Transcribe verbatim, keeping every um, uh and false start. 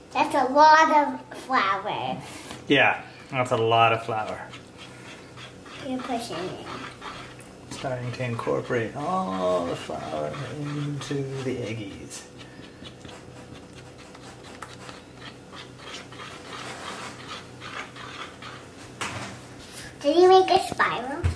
That's a lot of flour. Yeah, that's a lot of flour. You're pushing it. Starting to incorporate all the flour into the eggies. Did you make a spiral?